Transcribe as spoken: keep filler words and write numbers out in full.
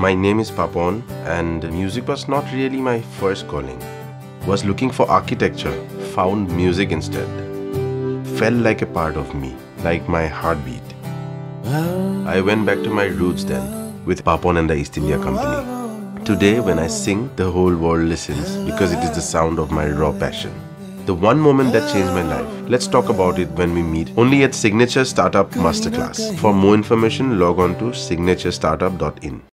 My name is Papon, and music was not really my first calling. Was looking for architecture, found music instead. Felt like a part of me, like my heartbeat. I went back to my roots then, with Papon and the East India Company. Today when I sing, the whole world listens because it is the sound of my raw passion. The one moment that changed my life. Let's talk about it when we meet. Only at Signature Startup Masterclass. For more information, log on to signature startup dot in.